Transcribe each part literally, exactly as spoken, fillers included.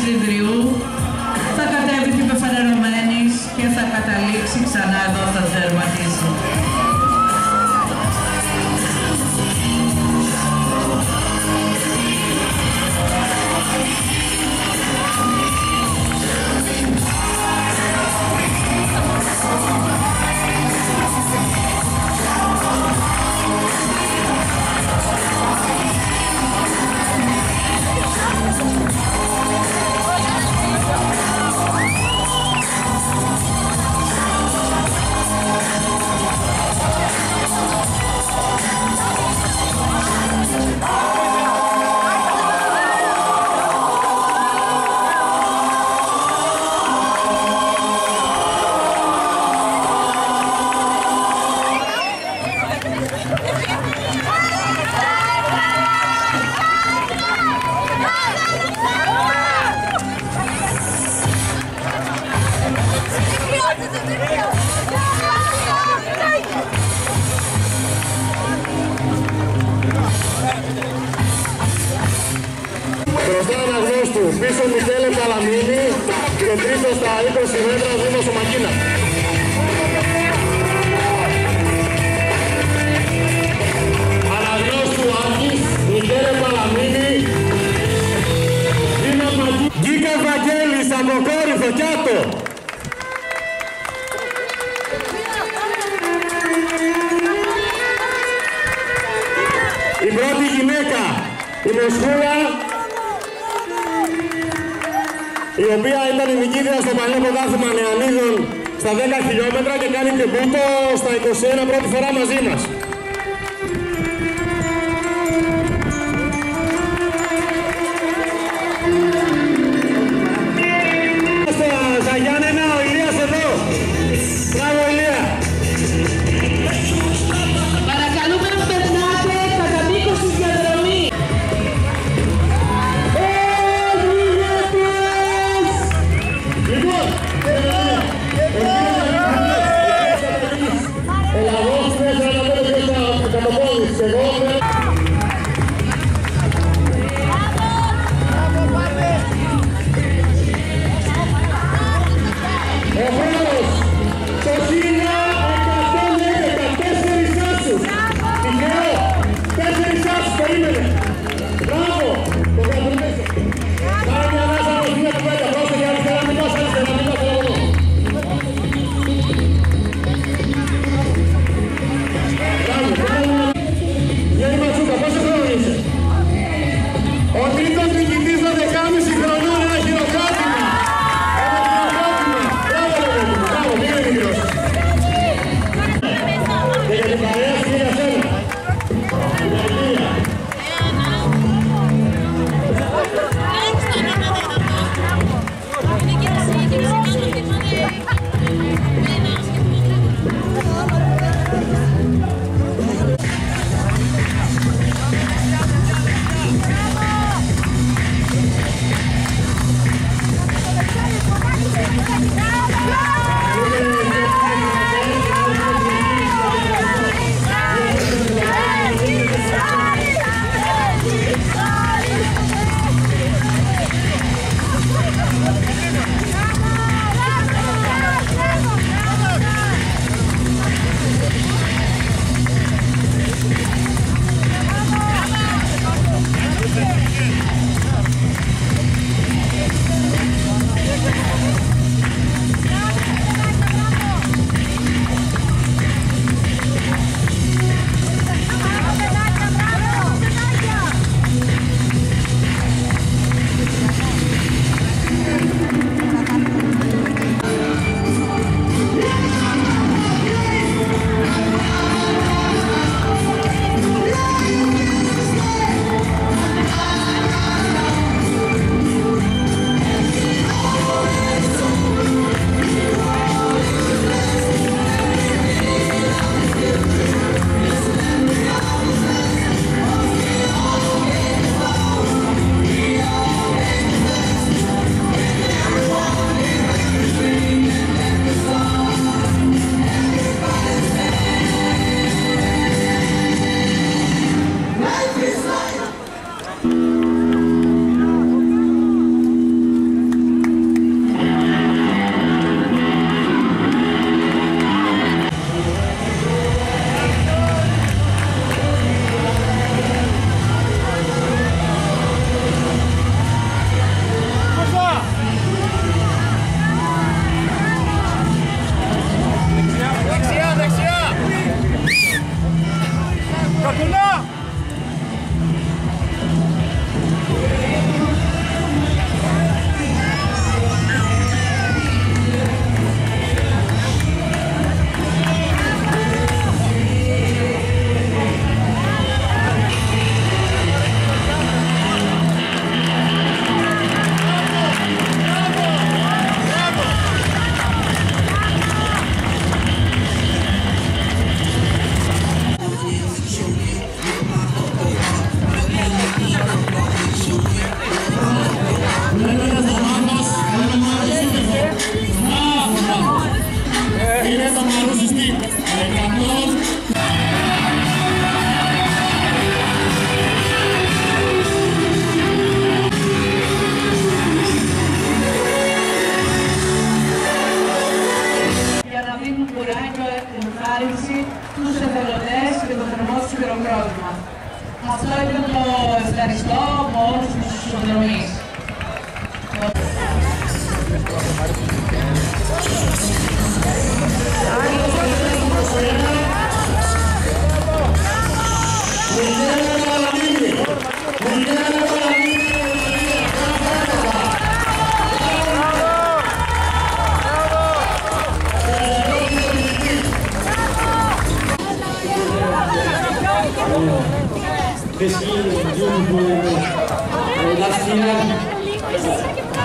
Ιδρυού θα κατέβει πεφανερωμένης και θα καταλήξει ξανά εδώ, θα τερματίσει. Μπροστά αναγνώστου, πίσω Μικέλε Παλαμίνη και τρίτο στα είκοσι μέτρα Δήμος ο Μακίνα. Αναγνώστου Άκης, Μικέλε Παλαμίνη, Δήμος Μακίνα. Γκίκας Βαγγέλης, Αμοκόρυφο, Κιάτο. Η πρώτη γυναίκα, η Μοσχούλα, η οποία ήταν η νικήτρια στο παλιό πρωτάθλημα νεανίδων στα δέκα χιλιόμετρα και κάνει τεμπούτο στα είκοσι ένα πρώτη φορά μαζί μας. Στα Γιάννενα, ο Ηλίας εδώ. Μπράβο Ηλία. Παρακαλούμε να περνάτε κατά μήκος της διαδρομής. Λοιπόν,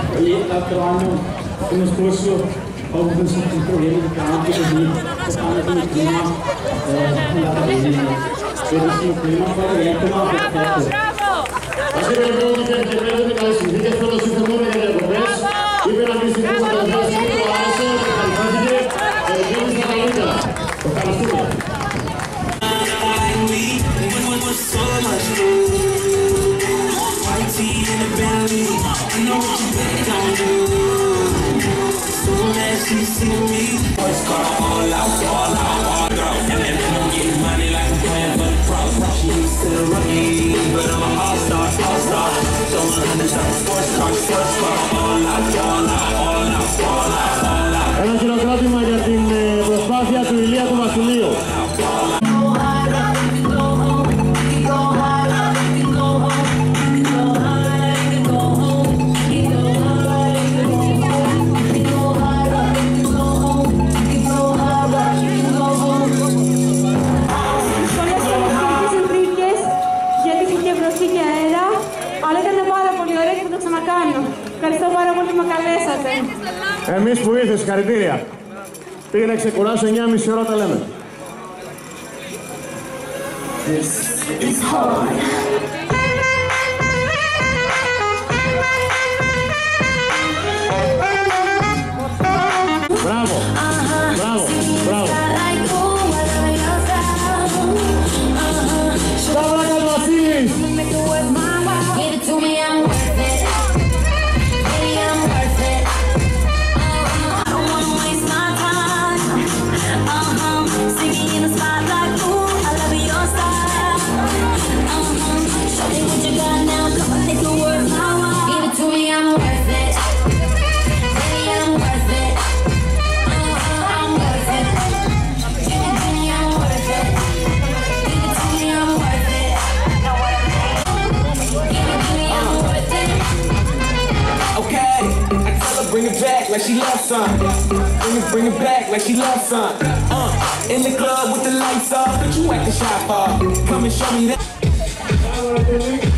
E l'altro anno, l'anno scorso, ho avuto un sacco di problemi di campo, così quest'anno il clima è andato bene. Spero sì, il clima poi diventa ma perfetto. Así que luego que el primero de cada sitio que solo se mueve en el progreso y para que se pueda dar la sitio a eso de calidad de que es la vida. Toca la suya. Ένα χειροκρότημα για την προσπάθεια του Ηλία του Βασιλείου. Ευχαριστώ πάρα πολύ που με καλέσατε. Εμείς που ήρθες, συγχαρητήρια. Πήγε να ξεκουράσω εννιά και μισή ώρα, τα λέμε. Μπράβο, μπράβο, μπράβο. Σταύρακα Βασίλης. Bring it back like she loves some. Bring it, bring it back like she loves some. Uh, in the club with the lights off, but you acting shy for. Come and show me that.